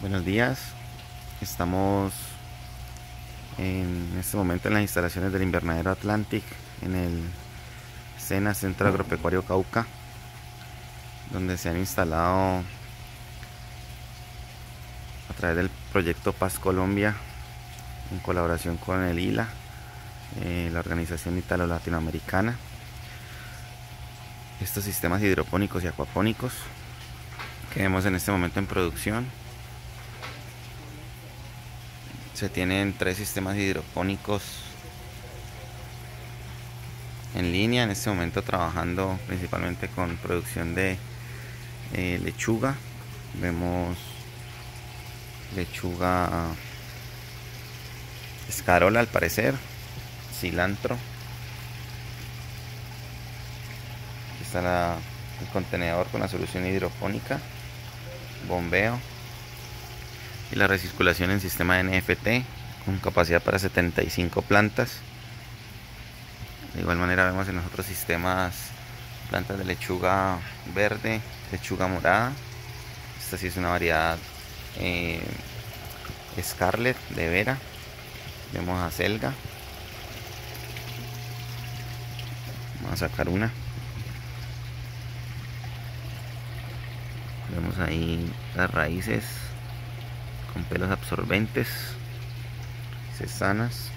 Buenos días, estamos en este momento en las instalaciones del invernadero Atlantic en el SENA Centro Agropecuario Cauca, donde se han instalado a través del proyecto Paz Colombia en colaboración con el ILA, la organización italo-latinoamericana, estos sistemas hidropónicos y acuapónicos que vemos en este momento en producción. Se tienen 3 sistemas hidropónicos en línea en este momento, trabajando principalmente con producción de lechuga. Vemos lechuga escarola al parecer, cilantro. Aquí está el contenedor con la solución hidropónica, bombeo y la recirculación en sistema NFT con capacidad para 75 plantas. De igual manera vemos en los otros sistemas plantas de lechuga verde, lechuga morada. Esta sí es una variedad Scarlet de Vera. Vemos acelga. Vamos a sacar una. Vemos ahí las raíces con pelos absorbentes, sanas.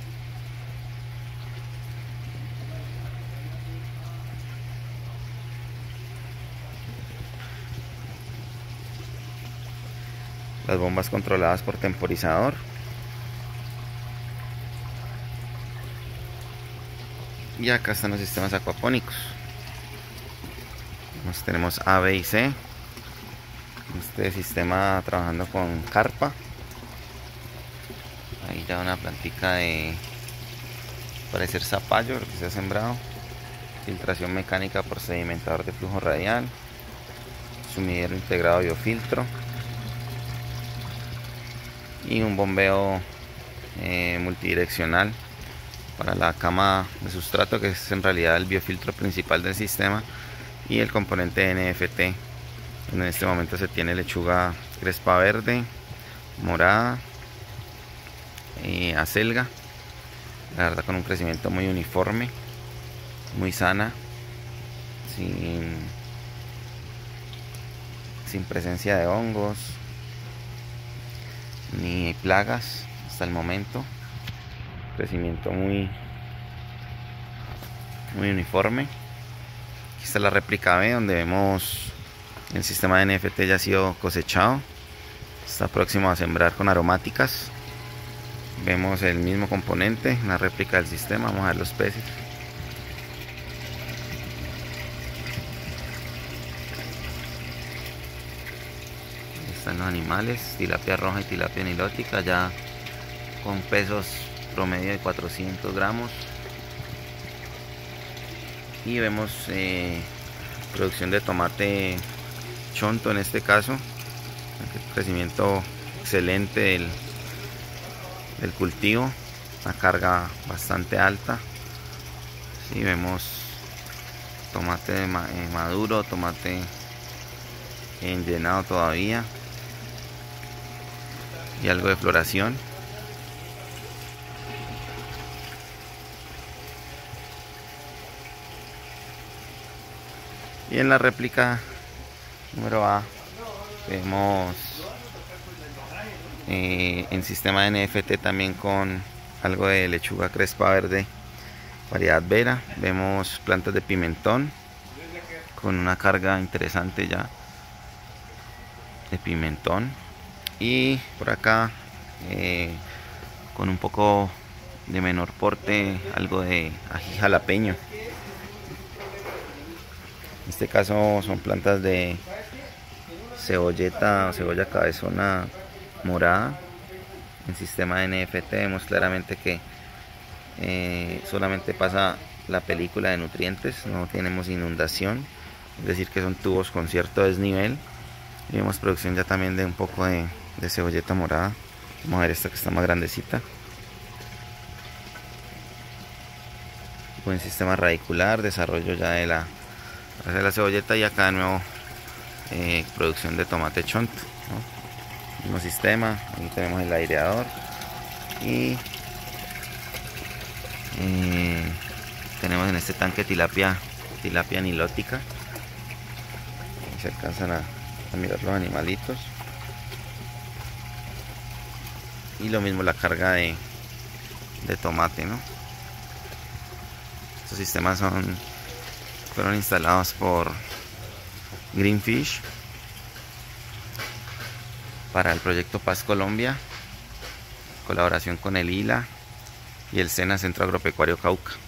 Las bombas controladas por temporizador. Y acá están los sistemas acuapónicos. Tenemos A, B y C. Este sistema trabajando con carpa. Ahí ya una plantica de parecer zapallo, lo que se ha sembrado. Filtración mecánica por sedimentador de flujo radial. Sumidero integrado biofiltro. Y un bombeo multidireccional para la cama de sustrato, que es en realidad el biofiltro principal del sistema, y el componente NFT. En este momento se tiene lechuga crespa verde, morada, acelga, la verdad con un crecimiento muy uniforme, muy sana, sin presencia de hongos ni plagas hasta el momento. Crecimiento muy uniforme. Aquí está la réplica B, donde vemos el sistema de NFT ya ha sido cosechado, está próximo a sembrar con aromáticas. Vemos el mismo componente, la réplica del sistema. Vamos a ver los peces. Ahí están los animales, tilapia roja y tilapia nilótica, ya con pesos promedio de 400 gramos. Y vemos producción de tomate chonto en este caso. Crecimiento excelente del cultivo, una carga bastante alta. Sí, vemos tomate maduro, tomate enllenado todavía y algo de floración. Y en la réplica número A vemos en sistema de NFT también con algo de lechuga crespa verde, variedad Vera. Vemos plantas de pimentón con una carga interesante ya de pimentón. Y por acá con un poco de menor porte, algo de ají jalapeño. En este caso son plantas de cebolleta o cebolla cabezona morada. En sistema de NFT vemos claramente que solamente pasa la película de nutrientes, no tenemos inundación, es decir que son tubos con cierto desnivel. Y vemos producción ya también de un poco de cebolleta morada. Vamos a ver esta que está más grandecita. Buen sistema radicular, desarrollo ya de la cebolleta, y acá de nuevo producción de tomate chonto, ¿no? Mismo sistema, aquí tenemos el aireador y tenemos en este tanque tilapia nilótica. Ahí se alcanzan a mirar los animalitos. Y lo mismo la carga de tomate, ¿no? Estos sistemas fueron instalados por Greenfish para el proyecto Paz Colombia, colaboración con el ILA y el SENA Centro Agropecuario Cauca.